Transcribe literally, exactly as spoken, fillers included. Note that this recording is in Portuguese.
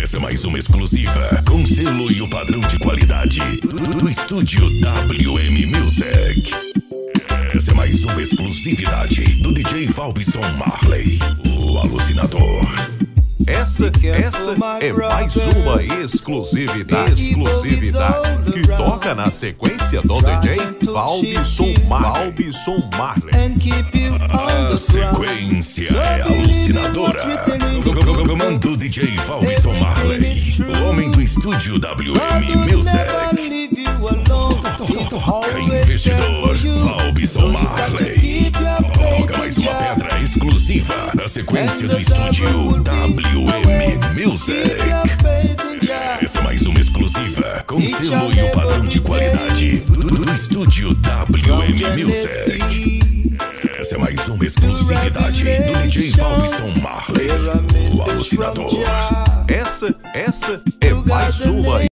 Essa é mais uma exclusiva, com selo e o padrão de qualidade do, do estúdio W M Music. Essa é mais uma exclusividade do D J Valbson Marley, o alucinador. Essa, essa é mais uma exclusividade, exclusividade que toca na sequência do D J Valbson Marley. A sequência é alucinadora. Comando D J Valbson Marley, o homem do estúdio W M Music. Toca investidor Valbson Marley. Toca mais uma pedra exclusiva na sequência do estúdio W M Music. Essa é mais uma exclusiva com selo e o padrão de qualidade do, do estúdio W M Music. Essa é mais uma exclusividade do D J Valbson Marley, o alucinador. Essa, essa é mais uma